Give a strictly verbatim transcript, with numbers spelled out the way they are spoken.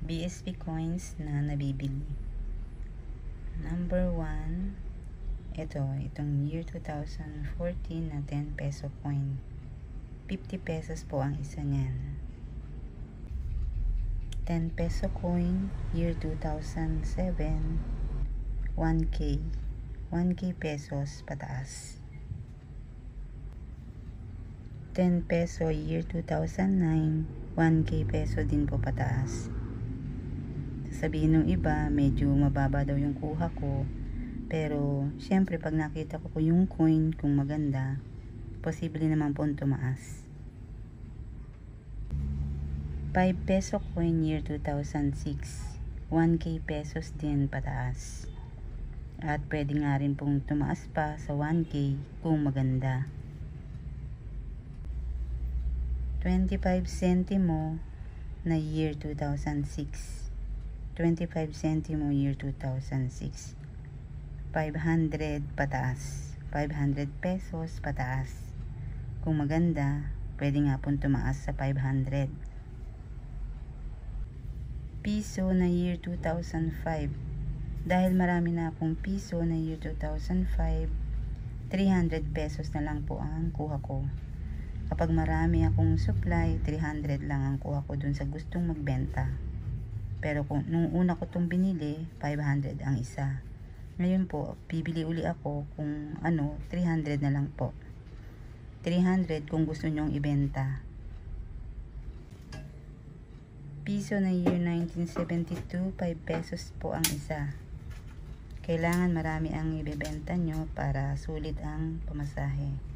B S P coins na nabibili. Number one, ito, itong year two thousand fourteen na ten peso coin. fifty pesos po ang isa niyan. ten peso coin, year two thousand seven, one K. one K pesos pataas. ten peso, year two thousand nine, one K peso din po pataas. Sabihin ng iba, medyo mababa daw yung kuha ko. Pero, syempre, pag nakita ko po yung coin, kung maganda, posible naman po tumaas. five peso coin, year two thousand six, one K pesos din pataas. At pwede nga rin pong tumaas pa sa one K kung maganda. twenty-five centimo na year two thousand six. twenty-five centimo year two thousand six. five hundred pataas. five hundred pesos pataas. Kung maganda, pwede nga pong tumaas sa five hundred. Piso na year two thousand five. Dahil marami na akong piso na year two thousand five, three hundred pesos na lang po ang kuha ko. Kapag marami akong supply, three hundred lang ang kuha ko dun sa gustong magbenta. Pero kung nung una ko itong binili, five hundred ang isa. Ngayon po, bibili uli ako kung ano, three hundred na lang po. three hundred kung gusto nyong ibenta. Piso na year nineteen seventy-two, five pesos po ang isa. Kailangan marami ang ibebenta nyo para sulit ang pamasahe.